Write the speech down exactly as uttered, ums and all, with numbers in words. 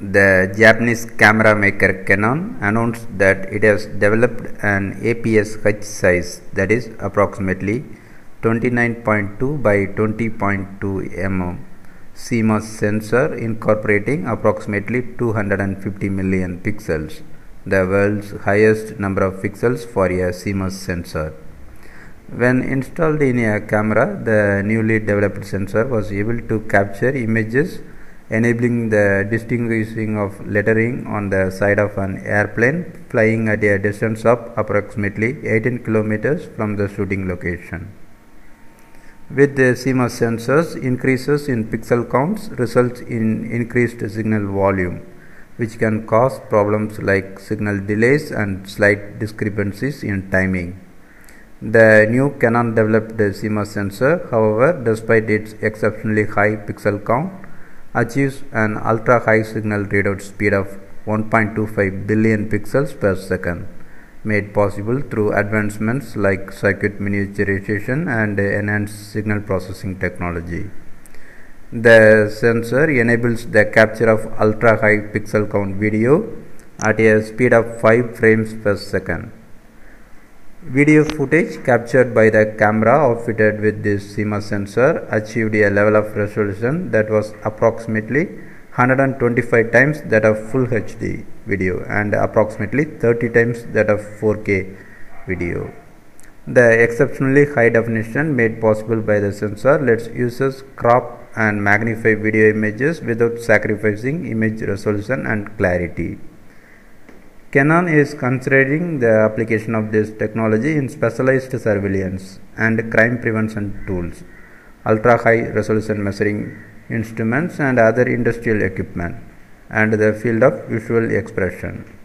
The Japanese camera maker Canon announced that it has developed an A P S H size, that is approximately twenty-nine point two by twenty point two millimeter C M O S sensor incorporating approximately two hundred fifty million pixels, the world's highest number of pixels for a C M O S sensor. When installed in a camera, the newly developed sensor was able to capture images, enabling the distinguishing of lettering on the side of an airplane flying at a distance of approximately eighteen kilometers from the shooting location. With the C M O S sensors, increases in pixel counts results in increased signal volume, which can cause problems like signal delays and slight discrepancies in timing. The new Canon-developed C M O S sensor, however, despite its exceptionally high pixel count, achieves an ultra-high signal readout speed of one point two five billion pixels per second, made possible through advancements like circuit miniaturization and enhanced signal processing technology. The sensor enables the capture of ultra-high pixel count video at a speed of five frames per second. Video footage captured by the camera outfitted with this C M O S sensor achieved a level of resolution that was approximately one hundred twenty-five times that of Full H D video and approximately thirty times that of four K video. The exceptionally high definition made possible by the sensor lets users crop and magnify video images without sacrificing image resolution and clarity. Canon is considering the application of this technology in specialized surveillance and crime prevention tools, ultra-high resolution measuring instruments and other industrial equipment, and the field of visual expression.